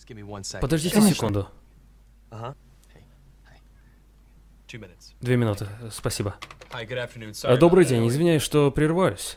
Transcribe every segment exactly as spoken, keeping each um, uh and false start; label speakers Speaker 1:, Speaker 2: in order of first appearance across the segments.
Speaker 1: Подождите секунду. Две минуты, спасибо. Добрый день, извиняюсь, что прерываюсь.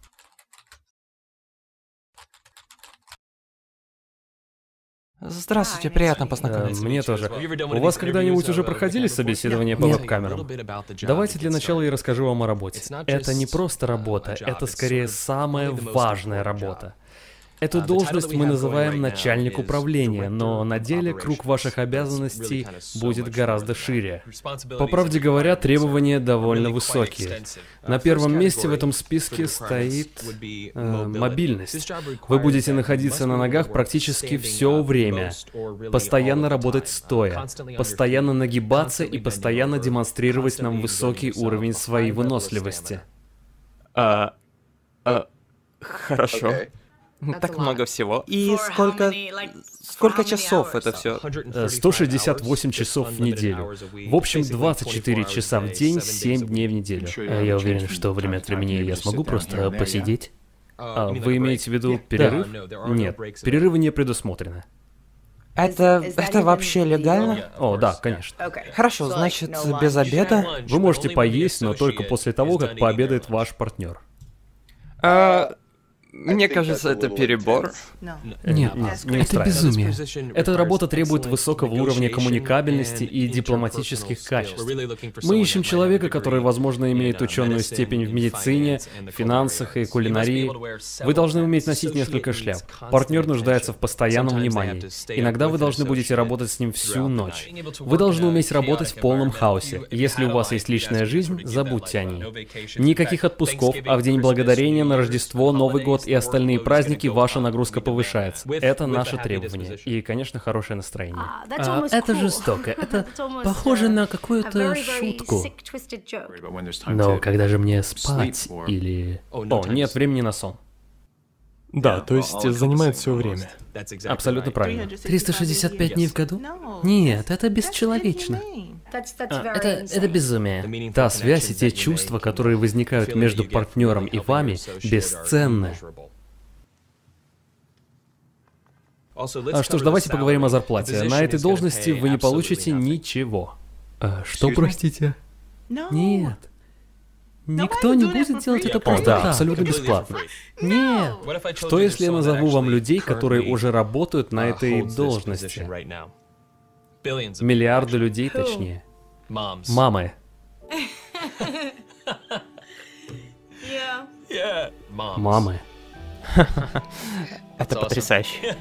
Speaker 2: Здравствуйте, приятно познакомиться.
Speaker 1: Э, мне тоже. У вас когда-нибудь уже проходили собеседование по веб-камерам? Давайте для начала я расскажу вам о работе. Это не просто работа, это скорее самая важная работа. Эту должность мы называем начальник управления, но на деле круг ваших обязанностей будет гораздо шире. По правде говоря, требования довольно высокие. На первом месте в этом списке стоит э, мобильность. Вы будете находиться на ногах практически все время, постоянно работать стоя, постоянно нагибаться и постоянно демонстрировать нам высокий уровень своей выносливости.
Speaker 2: А, а, хорошо. Так много всего. И сколько... Сколько часов это все?
Speaker 1: сто шестьдесят восемь часов в неделю. В общем, двадцать четыре часа в день, семь дней в неделю. Я уверен, что время от времени я смогу просто посидеть. А, вы имеете в виду перерыв? Нет, перерывы не предусмотрены.
Speaker 2: Это... это вообще легально?
Speaker 1: О, да, конечно.
Speaker 2: Хорошо, значит, без обеда?
Speaker 1: Вы можете поесть, но только после того, как пообедает ваш партнер.
Speaker 2: А... Мне кажется, это перебор.
Speaker 1: Нет, нет, не это безумие. Эта работа требует высокого уровня коммуникабельности и дипломатических качеств. Мы ищем человека, который, возможно, имеет ученую степень в медицине, финансах и кулинарии. Вы должны уметь носить несколько шляп. Партнер нуждается в постоянном внимании. Иногда вы должны будете работать с ним всю ночь. Вы должны уметь работать в полном хаосе. Если у вас есть личная жизнь, забудьте о ней. Никаких отпусков, а в День Благодарения, на Рождество, Новый год и остальные праздники ваша нагрузка повышается. Это наше требование. И, конечно, хорошее настроение. А, это жестоко. Это похоже на какую-то шутку. Но когда же мне спать или... О, нет времени на сон.
Speaker 3: Да, то есть занимает все время.
Speaker 1: Абсолютно правильно.
Speaker 4: триста шестьдесят пять дней в году? Нет, это бесчеловечно.
Speaker 1: А, это, это безумие. Та связь и те чувства, которые возникают между партнером и вами, бесценны. А что ж, давайте поговорим о зарплате. На этой должности вы не получите ничего. А, что, простите? Нет. Никто не будет делать это просто так. Да, абсолютно бесплатно. Нет. Что если я назову вам людей, которые уже работают на этой должности? Миллиарды людей, точнее. Мамы. Мамы.
Speaker 2: Это потрясающе.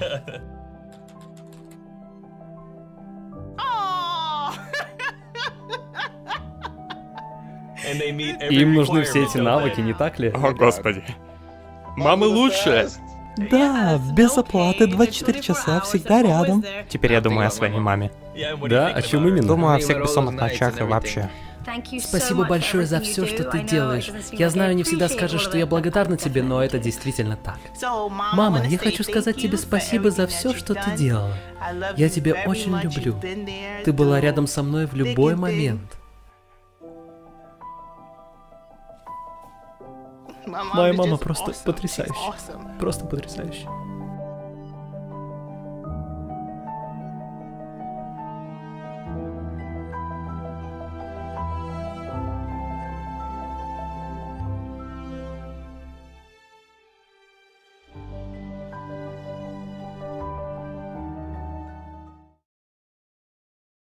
Speaker 1: Им нужны все эти навыки, не так ли?
Speaker 2: О, господи. Мамы лучше.
Speaker 3: Да, без оплаты, двадцать четыре часа, всегда рядом.
Speaker 2: Теперь я думаю о своей маме.
Speaker 1: Да, о чем именно?
Speaker 2: Думаю о всех бессонных ночах и вообще.
Speaker 4: Спасибо большое за все, что ты делаешь. Я знаю, не всегда скажешь, что я благодарна тебе, но это действительно так. Мама, я хочу сказать тебе спасибо за все, что ты делала. Я тебя очень люблю. Ты была рядом со мной в любой момент.
Speaker 1: Моя мама просто потрясающая. Просто потрясающая.